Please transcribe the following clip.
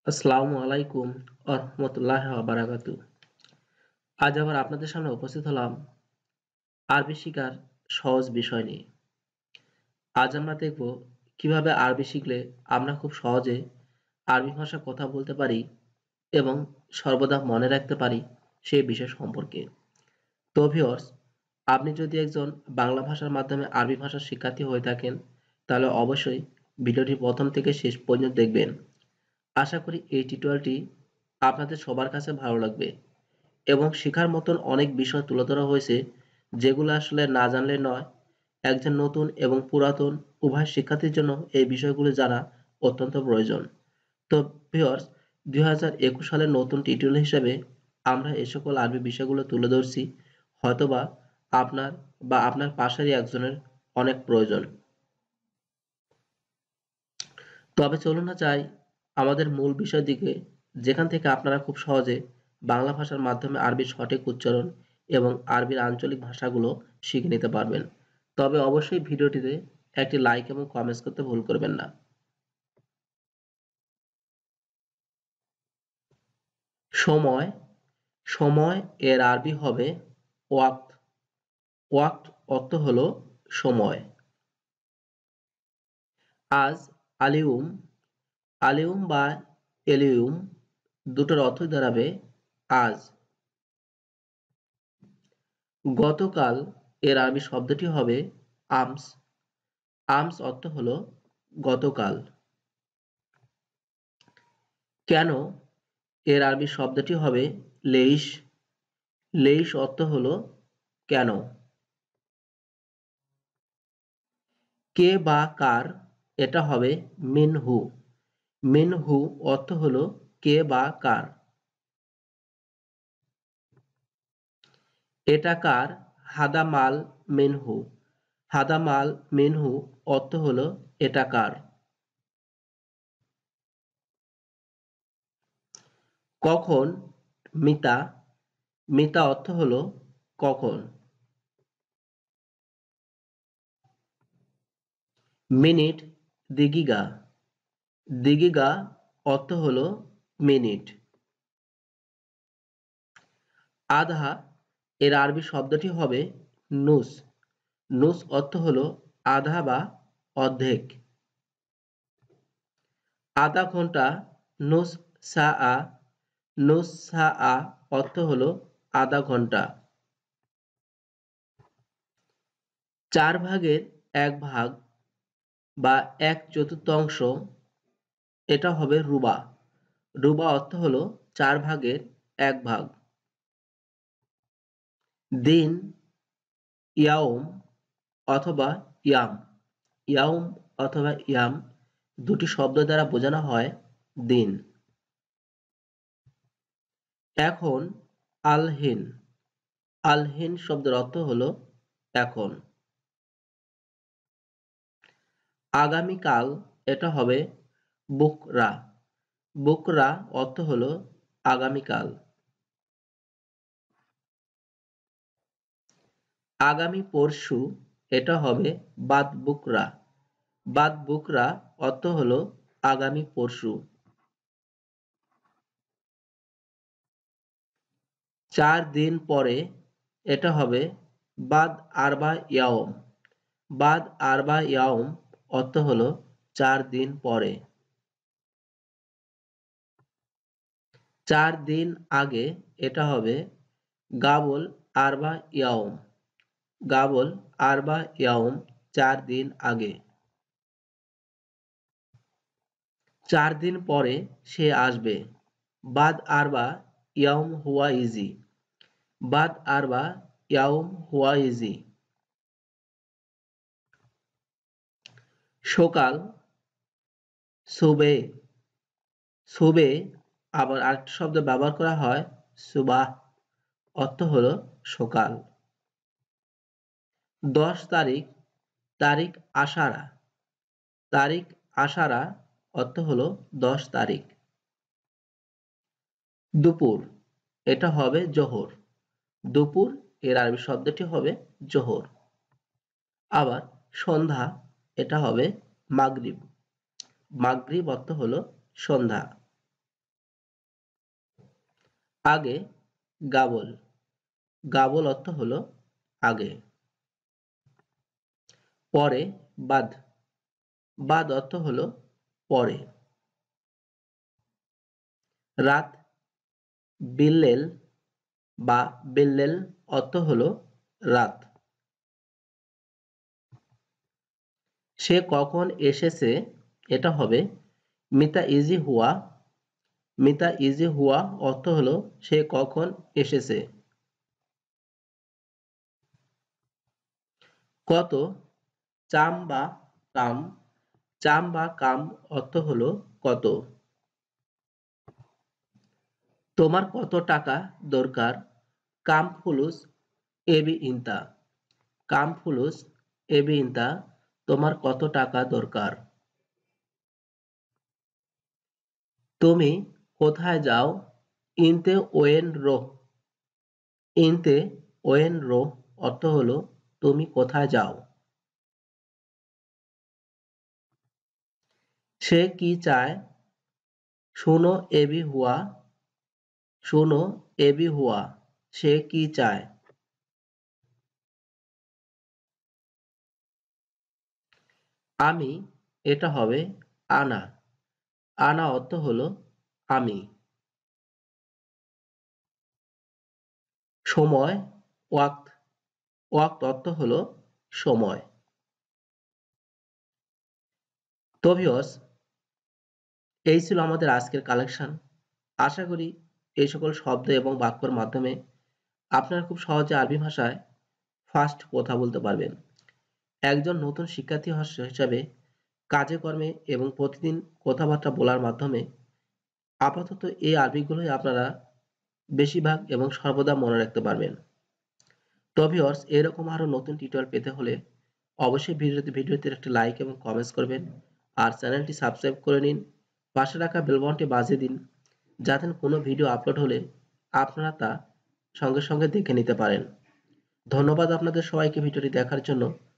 আসসালামু আলাইকুম আরহামতুল্লাহ বারাকাতু। আজ আবার আপনাদের সামনে উপস্থিত হলাম আরবি শিখার সহজ বিষয় নিয়ে। আজ আমরা দেখব কিভাবে আরবি শিখলে আমরা খুব সহজে আরবি ভাষা কথা বলতে পারি এবং সর্বদা মনে রাখতে পারি সেই বিষয় সম্পর্কে। তো ভিউয়ার্স, আপনি যদি একজন বাংলা ভাষার মাধ্যমে আরবি ভাষার শিক্ষার্থী হয়ে থাকেন, তাহলে অবশ্যই ভিডিওটি প্রথম থেকে শেষ পর্যন্ত দেখবেন। আশা করি এই টিউটোরিয়ালটি আপনাদের সবার কাছে ভালো লাগবে এবং শেখার মতন অনেক বিষয় তুলে ধরা হয়েছে যেগুলো আসলে না জানলে নয়। একজন নতুন এবং পুরাতন উভয় শিক্ষার্থীর জন্য এই বিষয়গুলো জানা অত্যন্ত প্রয়োজন। তো ভিউয়ার্স, 2021 সালের নতুন টিউটোরিয়াল হিসেবে আমরা এই সকল আরবি বিষয়গুলো তুলে ধরছি। হয়তোবা আপনার বা আপনার পাশেরই একজনের অনেক প্রয়োজন। তবে চলুন না যাই আমাদের মূল বিষয়ের দিকে, যেখান থেকে আপনারা খুব সহজে বাংলা ভাষার মাধ্যমে আরবির সঠিক উচ্চারণ এবং আরবির আঞ্চলিক ভাষাগুলো শিখে নিতে পারবেন। তবে অবশ্যই ভিডিওটিতে একটি লাইক এবং কমেন্টস করতে ভুল করবেন না। সময়, সময় এর আরবি হবে ওয়াক্ত। ওয়াক্ত অর্থ হলো সময়। আজ, আলিউম, আলিউম বা এলিউম দুটোর অর্থই দাঁড়াবে আজ। গতকাল এর আরবি শব্দটি হবে আমস। আমস অর্থ হলো গতকাল। কেন এর আরবি শব্দটি হবে লেইশ। লেইশ অর্থ হলো কেন। কে বা কার, এটা হবে মিনহু। মিনহু অর্থ হলো কে বা কার। এটা কার, হাদা মাল মিনহু। হাদা মাল মিনহু অর্থ হলো এটা কার। কখন, মিতা। মিতা অর্থ হলো কখন। মিনিট, দিগিগা। দিগিগা অর্থ হলো মিনিট। আধা এর আরবি শব্দটি হবে নুস। নুস অর্থ হলো আধা বা অর্ধেক। আধা ঘন্টা, নুস সাআ। নুস সাআ অর্থ হলো আধা ঘন্টা। 4 ভাগের 1 ভাগ বা 1/4 এটা হবে রুবা। রুবা অর্থ হলো 4 ভাগের 1 ভাগ। দিন, ইয়াউম অথবা ইয়াম। ইয়াউম অথবা ইয়াম দুটি শব্দ দ্বারা বোঝানো হয় দিন। এখন, আল-হিন। আল-হিন শব্দের অর্থ হলো এখন। আগামীকাল, এটা হবে বুকরা। বুকরা অর্থ হলো আগামীকাল। আগামী পরশু, এটা হবে বাদ বুকরা। বাদ বুকরা অর্থ হলো আগামী পরশু। 4 দিন পরে, এটা হবে বাদ আরবা ইয়াওম। বাদ আরবা ইয়াওম অর্থ হলো 4 দিন পরে। 4 দিন আগে, এটা হবে গাবল আরবা ইয়াওম। গাবল আরবা ইয়াওম 4 দিন আগে। 4 দিন পরে সে আসবে। বাদ আরবা ইয়াওম হুয়া ইজি। বাদ আরবা ইয়াওম হুয়া ইজি। সকাল, সুবে। সুবে আবার আরেকটা শব্দ ব্যবহার করা হয় সুবাহ। অর্থ হলো সকাল। 10 তারিখ, তারিখ আশারা। তারিখ আশারা অর্থ হলো 10 তারিখ। দুপুর, এটা হবে জোহর। দুপুর এর আরবি শব্দটি হবে জোহর। আবার সন্ধ্যা, এটা হবে মাগরিব। মাগরিব অর্থ হলো সন্ধ্যা। আগে গাবল, গাবল অর্থ হলো আগে। পরে বাদ, বাদ অর্থ হলো পরে। রাত বিল্লেল বা বিল্লেল অর্থ হলো রাত। সে কখন এসেছে এটা হবে মিতা ইজি হুয়া, মিতা ইজি হুয়া অর্থ হলো সে কখন এসেছে। কত চাম বা কাম, চাম বা কাম অর্থ হলো কত। তোমার কত টাকা দরকার, কাম ফুলুস এবি ইনতা, কাম ফুলুস এবি ইনতা, তোমার কত টাকা দরকার। তুমি কোথায় যাও, ইনতে ওয়েন রো, ইনতে ওয়েন রো অর্থ হলো তুমি কোথায় যাও। সে কি চায়, শোনো এবি হুয়া, শোনো এবি হুয়া, সে কি চায়। আমি এটা হবে আনা, আনা অর্থ হলো আমি। সময় ওয়াক্ত, ওয়াক্ত অর্থ হলো সময়। তো ভিউয়ার্স, এই ছিল আমাদের আজকের কালেকশন। আশা করি এই সকল শব্দ এবং বাক্যর মাধ্যমে আপনারা খুব সহজে আরবি ভাষায় ফার্স্ট কথা বলতে পারবেন। একজন নতুন শিক্ষার্থী হিসাবে কাজে কর্মে এবং প্রতিদিন কথাবার্তা বলার মাধ্যমে আপাতত এই আরবিগুলোই আপনারা বেশিরভাগ এবং সর্বদা মনে রাখতে পারবেন। তো ভিউয়ার্স, এরকম আরো নতুন টিউটোরিয়াল পেতে হলে অবশ্যই ভিডিওতে একটা লাইক এবং কমেন্টস করবেন আর চ্যানেলটি সাবস্ক্রাইব করে নিন। পাশে রাখা বেল বাটনটি বাজিয়ে দিন যাতে কোনো ভিডিও আপলোড হলে আপনারা তা সঙ্গে সঙ্গে দেখে নিতে পারেন। ধন্যবাদ আপনাদের সবাইকে ভিডিওটি দেখার জন্য।